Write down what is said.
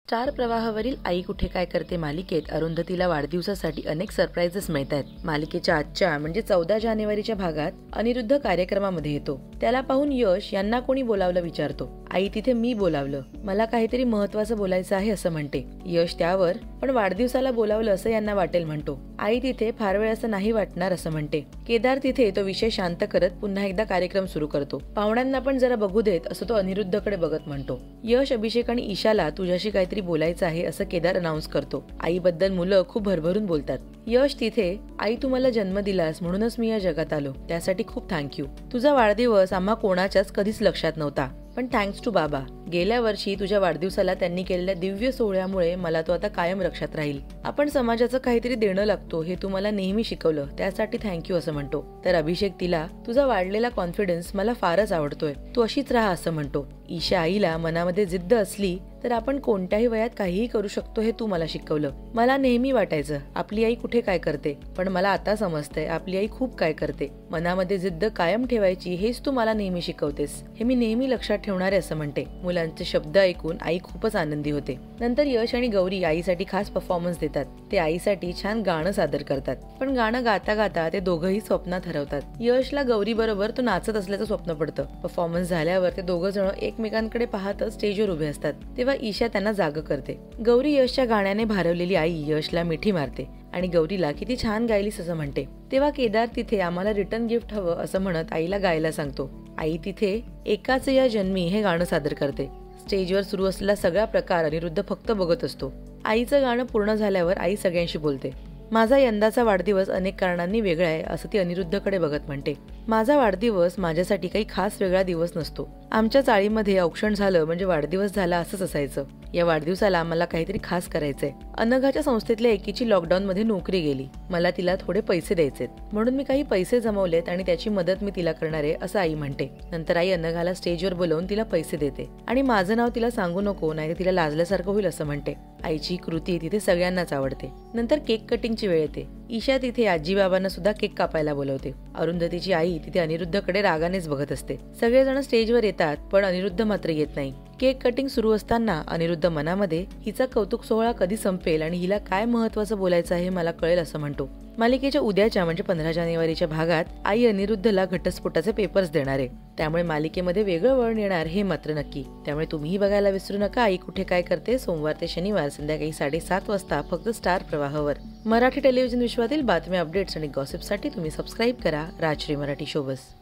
Star प्रवाहावरील आई कुठे काय करते मालिकेत अरुंधतीला वाढदिवसासाठी अनेक सरप्राइजेस मिळतात। मालिकेच्या आजच्या म्हणजे 14 जानेवारीच्या भागात अनिरुद्ध कार्यक्रमामध्ये येतो। त्याला पाहून यश यांना कोणी बोलावलं विचारतो। आई तिथे मी बोलावलं, मला काहीतरी महत्त्वाचं बोलायचं आहे असं म्हणते। यश त्यावर पण वाढदिवसाला बोलावलं असं यांना वाटेल म्हणतो। आई तिथे फार वेळ असं नाही वाटणार असं म्हणते। केदार तिथे तो विषय शांत करत पुन्हा एकदा कार्यक्रम सुरू करतो। पाहुण्यांना पण जरा बघू देत असं तो अनिरुद्धकडे बघत म्हणतो। यश, अभिषेक आणि ईशाला तुझ्याशी काहीतरी बोलायचं आहे असं केदार अनाउन्स करतो। आईबद्दल मुलं खूप भरभरून बोलतात। यश तिथे, आई तू मला जन्म दिलास म्हणूनच मी या जगात आलो, त्यासाठी खूप थँक्यू। तुझा वाढदिवस आम्हा कोणाच्याच कधीच लक्षात नव्हता, पण थँक्स टू बाबा, गेल्या वर्षी तुझ्या वाढदिवसाला त्यांनी केलेल्या दिव्य सोहळ्यामुळे मला तो आता कायम लक्षात राहील। आपण समाजाचं काहीतरी देणं लागतो हे तू मला नेहमी शिकवलं, त्यासाठी थँक्यू असं म्हणतो। तर अभिषेक तिला, तुझा वाढलेला कॉन्फिडन्स मला फारच आवडतोय, तू अशीच राहा असं म्हणतो। ईशा आईला, मनामध्ये जिद्द असली तर आपण कोणत्याही वयात काहीही करू शकतो हे तू मला शिकवलं। मला नेहमी वाटायचं आपली आई कुठे काय करते, पण मला आता समजतंय आपली आई खूप काय करते। मनामध्ये जिद्द कायम ठेवायची हेच तू मला नेहमी शिकवतेस, हे मी नेहमी लक्षात ठेवणार आहे असं म्हणते। मुलांचे शब्द ऐकून आई खूपच आनंदी होते। नंतर यश आणि गौरी आईसाठी खास परफॉर्मन्स देतात। ते आईसाठी छान गाणं सादर करतात, पण गाणं गाता गाता ते दोघंही स्वप्नात हरवतात। यशला गौरी बरोबर तो नाचत असल्याचं स्वप्न पडतं। परफॉर्मन्स झाल्यावर ते दोघं जण एकमेकांकडे पाहतच स्टेजवर उभे असतात, तेव्हा ईशा त्यांना जाग करते। गौरी यशच्या गाण्याने भारावलेली आई यशला मिठी मारते आणि गौरीला किती छान गायलीस असं म्हणते। तेव्हा केदार तिथे, आम्हाला रिटर्न गिफ्ट हवं असं म्हणत आईला गायला सांगतो। आई तिथे एकाच या जन्मी हे गाणं सादर करते। स्टेजवर सुरू असलेला सगळा प्रकार अनिरुद्ध फक्त बघत असतो। आईचं गाणं पूर्ण झाल्यावर आई सगळ्यांशी बोलते। माझा यंदाचा वाढदिवस अनेक कारणांनी वेगळा आहे असं ती अनिरुद्धकडे बघत म्हणते। माझा वाढदिवस माझ्यासाठी काही खास वेगळा दिवस नसतो, आमच्या चाळीमध्ये औक्षण झालं म्हणजे वाढदिवस झाला असंच असायचं। या वाढदिवसाला मला काहीतरी खास करायचंय। अनघाच्या संस्थेतल्या एकीची लॉकडाऊन मध्ये नोकरी गेली, मला तिला थोडे पैसे द्यायचेत, म्हणून मी काही पैसे जमवलेत आणि त्याची मदत मी तिला करणार आहे असं आई म्हणते। नंतर आई अनघाला स्टेजवर बोलवून तिला पैसे देते आणि माझं नाव तिला सांगू नको, नाही तिला लाजल्यासारखं होईल असं म्हणते। आईची कृती तिथे सगळ्यांनाच आवडते। नंतर केक कटिंगची वेळ येते। ईशा तिथे आजी बाबांना सुद्धा केक कापायला बोलवते। अरुंधतीची आई तिथे अनिरुद्धकडे रागानेच बघत असते। सगळेजण स्टेजवर येतात पण अनिरुद्ध मात्र येत नाही। केक कटिंग सुरू असताना अनिरुद्ध मनामध्ये हिचा कौतुक सोहळा कधी संपेल आणि हिला काय महत्त्वाचं बोलायचं आहे मला कळेल असं म्हणतो। मालिकेच्या उद्याच्या म्हणजे 15 जानेवारीच्या भागात आई अनिरुद्धला घटस्फोटाचे पेपर्स देणार आहे, त्यामुळे मालिकेमध्ये वेगळं वळण येणार हे मात्र नक्की। त्यामुळे तुम्हीही बघायला विसरू नका आई कुठे काय करते, सोमवार ते शनिवार संध्याकाळी 7:30 वाजता फक्त स्टार प्रवाहावर। मराठी टेलिव्हिजन विश्वातील बातम्या, अपडेट्स आणि गॉसिपसाठी तुम्ही सबस्क्राईब करा राजश्री मराठी शोबस।